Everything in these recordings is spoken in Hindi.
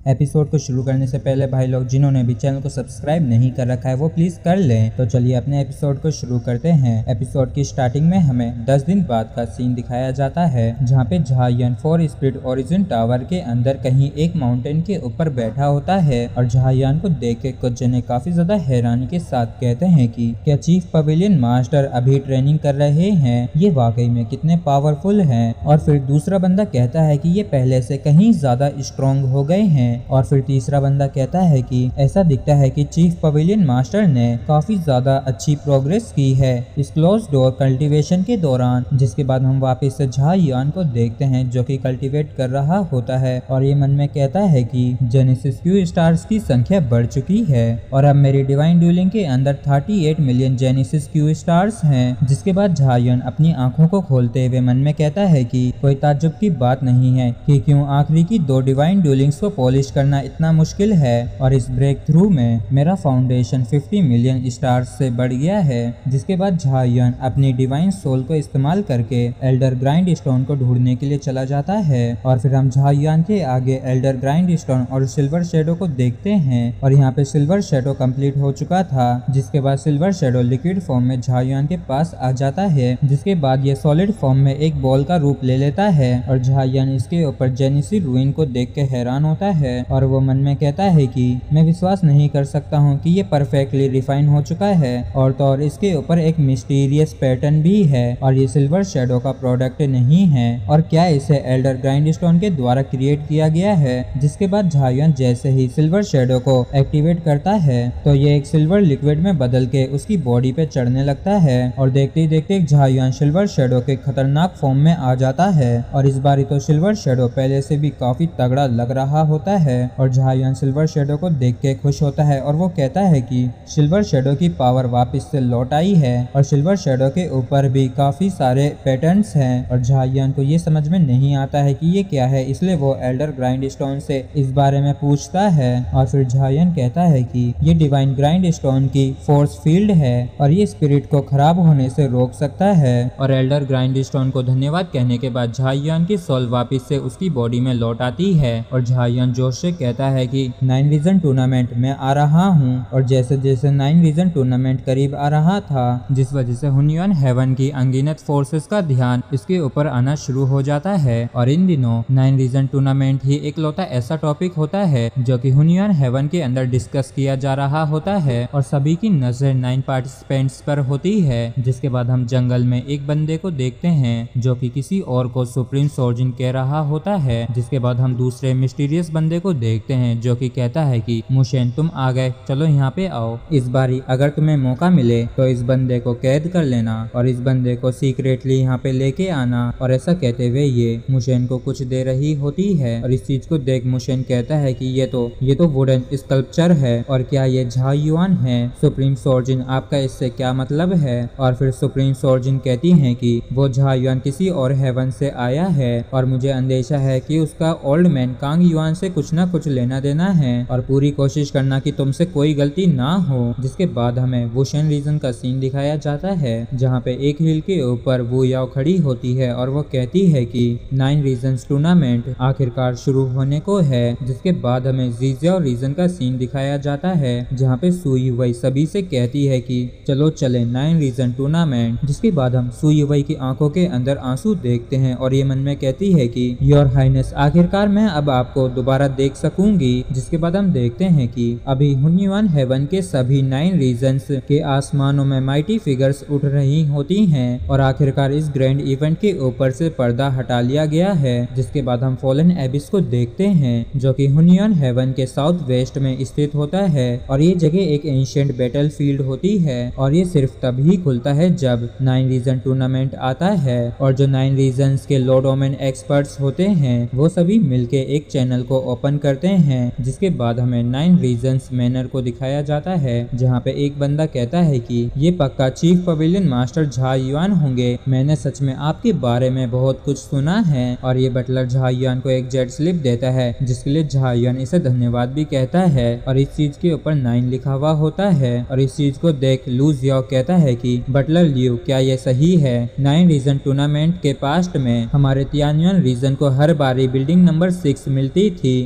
एपिसोड को शुरू करने से पहले भाई लोग जिन्होंने भी चैनल को सब्सक्राइब नहीं कर रखा है वो प्लीज कर लें। तो चलिए अपने एपिसोड को शुरू करते हैं। एपिसोड की स्टार्टिंग में हमें 10 दिन बाद का सीन दिखाया जाता है जहाँ पे झायन 4 स्पीड ओरिजिन टावर के अंदर कहीं एक माउंटेन के ऊपर बैठा होता है और झायन को देख के कुछ जने काफी ज्यादा हैरानी के साथ कहते हैं कि क्या चीफ पवेलियन मास्टर अभी ट्रेनिंग कर रहे हैं, ये वाकई में कितने पावरफुल हैं। और फिर दूसरा बंदा कहता है कि ये पहले से कहीं ज्यादा स्ट्रॉन्ग हो गए हैं। और फिर तीसरा बंदा कहता है कि ऐसा दिखता है कि चीफ पवेलियन मास्टर ने काफी ज्यादा अच्छी प्रोग्रेस की है इस क्लोज डोर कल्टीवेशन के दौरान। जिसके बाद हम वापस से झायन को देखते हैं जो कि कल्टीवेट कर रहा होता है और ये मन में कहता है कि जेनेसिस क्यू स्टार्स की संख्या बढ़ चुकी है और अब मेरी डिवाइन ड्यूलिंग के अंदर 38 मिलियन जेनेसिस क्यू स्टार्स हैं। जिसके बाद झायन अपनी आंखों को खोलते हुए मन में कहता है कि कोई ताज्जुब की बात नहीं है कि क्यों आखिरी की 2 डिवाइन ड्यूलिंग्स को पॉलिश करना इतना मुश्किल है और इस ब्रेक थ्रू में मेरा फाउंडेशन 50 मिलियन स्टार्स से बढ़ गया है। जिसके बाद झायन अपनी डिवाइन सोल को इस्तेमाल करके एल्डर ग्राइंड स्टोन को ढूंढने के लिए चला जाता है और फिर हम झायन के आगे एल्डर ग्राइंड स्टोन और सिल्वर शेडो को देखते हैं और यहाँ पे सिल्वर शेडो कंप्लीट हो चुका था। जिसके बाद सिल्वर शेडो लिक्विड फॉर्म में झायन के पास आ जाता है। जिसके बाद ये सॉलिड फॉर्म में एक बॉल का रूप ले लेता है और झायन इसके ऊपर जेनेसी रूइन को देख के हैरान होता है और वो मन में कहता है कि मैं विश्वास नहीं कर सकता हूँ कि ये परफेक्टली रिफाइन हो चुका है और तो और इसके ऊपर एक मिस्टीरियस पैटर्न भी है और ये सिल्वर शेडो का प्रोडक्ट नहीं है और क्या इसे एल्डर ग्राइंड स्टोन के द्वारा क्रिएट किया गया है। जिसके बाद झायन जैसे ही सिल्वर शेडो को एक्टिवेट करता है तो ये एक सिल्वर लिक्विड में बदल के उसकी बॉडी पे चढ़ने लगता है और देखते ही देखते झायन सिल्वर शेडो के खतरनाक फॉर्म में आ जाता है और इस बारी तो सिल्वर शेडो पहले से भी काफी तगड़ा लग रहा होता है और झायन सिल्वर शेडो को देख के खुश होता है और वो कहता है कि सिल्वर शेडो की पावर वापस से लौट आई है और सिल्वर शेडो के ऊपर भी काफी सारे पैटर्न्स हैं और झायन को ये समझ में नहीं आता है कि ये क्या है, इसलिए वो एल्डर ग्राइंड स्टोन से इस बारे में पूछता है और फिर झायन कहता है कि ये डिवाइन ग्राइंड स्टोन की फोर्स फील्ड है और ये स्पिरिट को खराब होने से रोक सकता है। और एल्डर ग्राइंड स्टोन को धन्यवाद कहने के बाद झायन की सोल वापस से उसकी बॉडी में लौट आती है और झायन जोश से कहता है कि 9 रीजन टूर्नामेंट में आ रहा हूँ। और जैसे जैसे 9 रीजन टूर्नामेंट करीब आ रहा था जिस वजह से हुनियन हेवन की अनगिनत फोर्सेस का ध्यान इसके ऊपर आना शुरू हो जाता है और इन दिनों 9 रीजन टूर्नामेंट ही एकलौता ऐसा टॉपिक होता है जो कि हुनियन हेवन के अंदर डिस्कस किया जा रहा होता है और सभी की नजर 9 पार्टिसिपेंट्स पर होती है। जिसके बाद हम जंगल में एक बंदे को देखते हैं जो कि किसी और को सुप्रीम सोर्जिन कह रहा होता है। जिसके बाद हम दूसरे मिस्टीरियस बंदे को देखते हैं जो कि कहता है कि मुशेन तुम आ गए, चलो यहाँ पे आओ। इस बारी अगर तुम्हें मौका मिले तो इस बंदे को कैद कर लेना और इस बंदे को सीक्रेटली यहाँ पे लेके आना। और ऐसा कहते हुए ये मुशेन को कुछ दे रही होती है और इस चीज को देख मुशेन कहता है कि ये तो वुडन स्कल्पचर है और क्या ये झायन है, सुप्रीम सोर्जिन आपका इससे क्या मतलब है। और फिर सुप्रीम सोर्जिन कहती है कि वो झायन किसी और हेवन से आया है और मुझे अंदेशा है कि उसका ओल्ड मैन कांग युआन से कुछ ना कुछ लेना देना है और पूरी कोशिश करना कि तुमसे कोई गलती ना हो। जिसके बाद हमें वुशन रीजन का सीन दिखाया जाता है जहाँ पे एक हिल के ऊपर वू याओ खड़ी होती है और वो कहती है कि 9 रीजन्स टूर्नामेंट आखिरकार शुरू होने को है। जिसके बाद हमें जीजियाओ रीजन का सीन दिखाया जाता है जहाँ पे सुई वही सभी से कहती है कि चलो चले 9 रीजन टूर्नामेंट। जिसके बाद हम सुई वही की आंखों के अंदर आंसू देखते हैं और ये मन में कहती है कि योर हाइनेस आखिरकार मैं अब आपको दोबारा देख सकूंगी। जिसके बाद हम देखते हैं कि अभी हुनियन हेवन के सभी 9 रीजन्स के आसमानों में माइटी फिगर्स उठ रही होती हैं और आखिरकार इस ग्रैंड इवेंट के ऊपर से पर्दा हटा लिया गया है। जिसके बाद हम फॉलन एबिस को देखते हैं जो कि हुनियन हेवन के साउथ वेस्ट में स्थित होता है और ये जगह एक एंशिएंट बैटल फील्ड होती है और ये सिर्फ तभी खुलता है जब 9 रीजन टूर्नामेंट आता है और जो 9 रीजन्स के लॉर्ड ओमेन एक्सपर्ट्स होते हैं वो सभी मिलके एक चैनल को ओपन करते हैं। जिसके बाद हमें 9 रीजन्स मैनर को दिखाया जाता है जहाँ पे एक बंदा कहता है कि ये पक्का चीफ पवेलियन मास्टर झायन होंगे, मैंने सच में आपके बारे में बहुत कुछ सुना है। और ये बटलर झायन को एक जेट स्लिप देता है जिसके लिए झायन इसे धन्यवाद भी कहता है और इस चीज के ऊपर 9 लिखा हुआ होता है और इस चीज को देख लू जियाओ कहता है कि बटलर लियो क्या ये सही है। 9 रीजन टूर्नामेंट के पास्ट में हमारे तियानयन रीजन को हर बारी बिल्डिंग नंबर 6 मिलती थी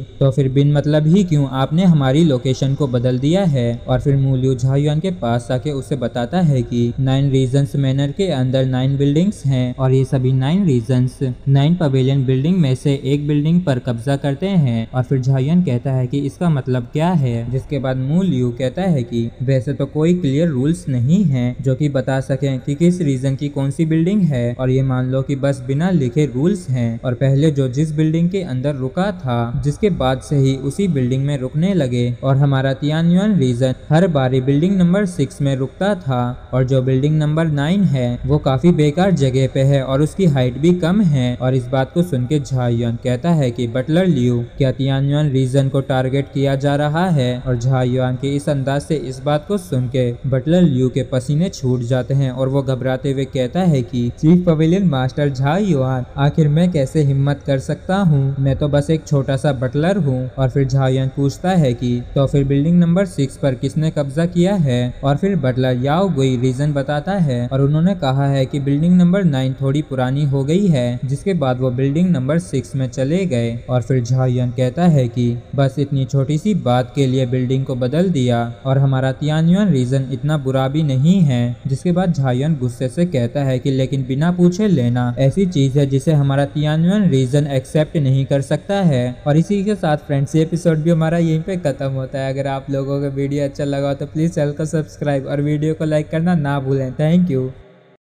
तो फिर बिन मतलब ही क्यों आपने हमारी लोकेशन को बदल दिया है। और फिर मूलियो झायुआन के पास आके उसे बताता है कि 9 रीजन्स मैनर के अंदर 9 बिल्डिंग्स हैं और ये सभी 9 रीजन्स 9 पवेलियन बिल्डिंग में से एक बिल्डिंग पर कब्जा करते हैं। और फिर झायुआन कहता है कि इसका मतलब क्या है, जिसके बाद मूलियो कहता है कि वैसे तो कोई क्लियर रूल्स नहीं है जो कि बता सके कि किस रीजन की कौन सी बिल्डिंग है, और ये मान लो कि बस बिना लिखे रूल्स हैं। और पहले जो जिस बिल्डिंग के अंदर रुका था जिसके बाद से ही उसी बिल्डिंग में रुकने लगे, और हमारा तियानयुआन रीजन हर बारी बिल्डिंग नंबर 6 में रुकता था, और जो बिल्डिंग नंबर 9 है वो काफी बेकार जगह पे है और उसकी हाइट भी कम है। और इस बात को सुन के झायुआन कहता है कि बटलर लियू, क्या तियानयुआन रीजन को टारगेट किया जा रहा है। और झायुआन के इस अंदाज से इस बात को सुन के बटलर लियू के पसीने छूट जाते हैं और वो घबराते हुए कहता है कि चीफ पवेलियन मास्टर झायुआन, आखिर मैं कैसे हिम्मत कर सकता हूँ, मैं तो बस एक छोटा सा बटलर हूँ। और फिर झायुआन पूछता है कि तो फिर बिल्डिंग नंबर 6 पर किसने कब्जा किया है। और फिर बटलर याओ गुई रीजन बताता है और उन्होंने कहा है कि बिल्डिंग नंबर 9 थोड़ी पुरानी हो गई है, जिसके बाद वो बिल्डिंग नंबर 6 में चले गए। और फिर झायुआन कहता है कि बस इतनी छोटी सी बात के लिए बिल्डिंग को बदल दिया, और हमारा तियानयुआन रीजन इतना बुरा भी नहीं है। जिसके बाद झायुआन गुस्से से कहता है कि लेकिन बिना पूछे लेना ऐसी चीज है जिसे हमारा तियानयुआन रीजन एक्सेप्ट नहीं कर सकता है। और इसी के साथ फ्रेंड्स ये एपिसोड भी हमारा यहीं पे खत्म होता है। अगर आप लोगों को वीडियो अच्छा लगा तो प्लीज चैनल को सब्सक्राइब और वीडियो को लाइक करना ना भूलें। Thank you.